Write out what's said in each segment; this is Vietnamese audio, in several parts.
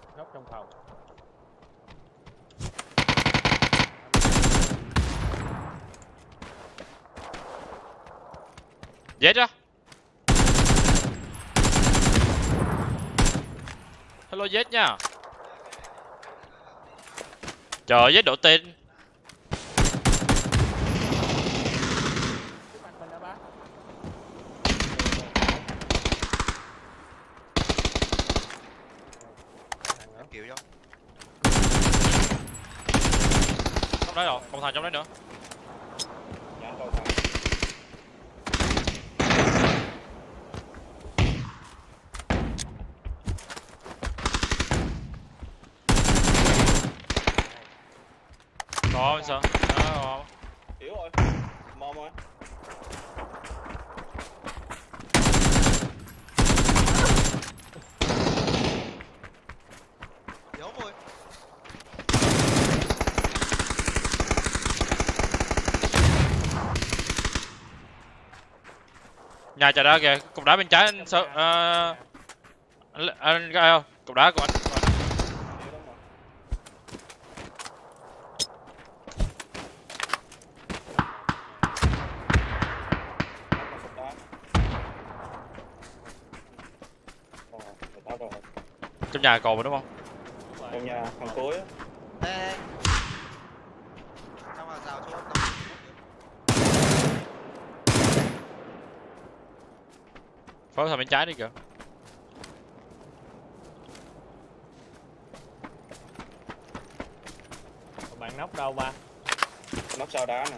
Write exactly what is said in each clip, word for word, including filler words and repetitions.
Nóc trong phòng. Dết á. Hello Dết nha. Trời ơi, Dết độ tên. Trước mặt mình đó bác. Thằng nữa. Kiểu cho. Trong đấy rồi, còn thằng trong đấy nữa. Dạ cầu thang. Có sao? Đó. Yếu rồi. Mom ơi. Yếu rồi. Nhà chạy ra kìa, cục đá bên trái anh sợ ờ anh anh gai không? Cục đá của anh. Của anh. Yếu lắm rồi. Cục đá. Ờ, người ta rồi. Trong nhà còn mà đúng không? Trong nhà thằng cuối á. Ê, ê. Trong là rào chỗ ông Phối thằng bên trái đi kìa. Bạn nóc đâu ba? Nóc sau đá nè.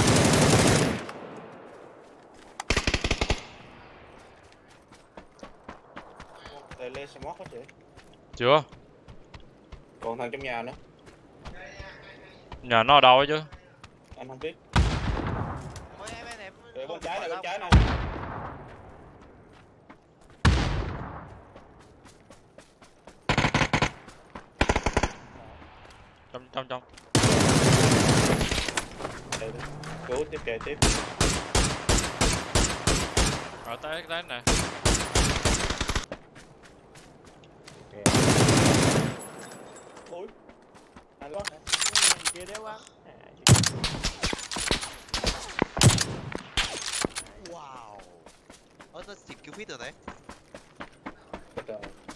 Đây lên smoke hết chị. Chưa. Còn thằng trong nhà nữa. Nhà nó ở đâu ấy chứ? Anh không biết. Ôi em em em. Để bên trái này, bên trái này. Trong trong trong. Đây, cứu tiếp kề tiếp. Ở tới tới nè. Ui. Anh có hả? Kia đéo quá. Wow. Ơ nó xịt cứu fit rồi đấy. Trời.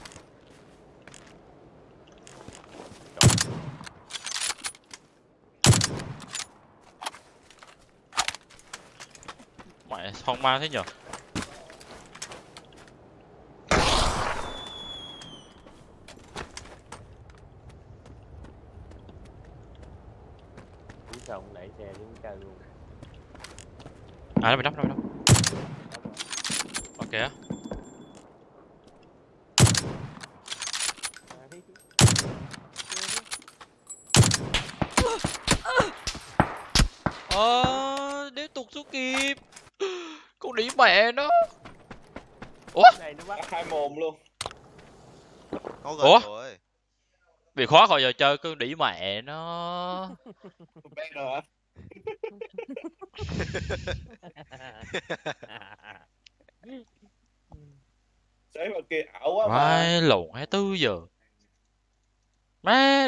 Mẹ không ma thế nhở? Cú xong đẩy xe xuống cao luôn. À nó bị đắp đâu đâu. Ok á. Ờ, để tục xuống kịp. Con đĩ mẹ nó. Ủa? Này nó bắt hai mồm luôn. Có gần Ủa? rồi. Bị khóa khỏi giờ chơi con đĩ mẹ nó. Bé rồi hả? Đấy mà kia ảo quá mà. Vai lộn hai mươi tư giờ. Má